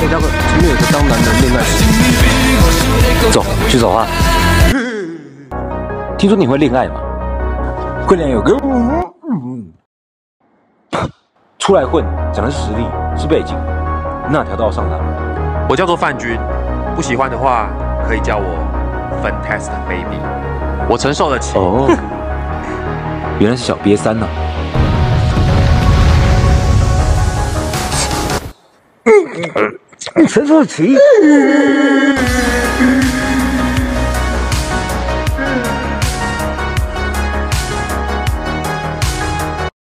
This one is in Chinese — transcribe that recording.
哎，大哥，前面有个当男人恋爱时，走，去找他。听说你会恋爱吗？会恋爱有个，出来混，讲的是实力，是背景，哪条道上哪？ 我叫做范军，不喜欢的话可以叫我 Fantastic Baby， 我承受得起。 哦，原来是小瘪三呐。承受得起。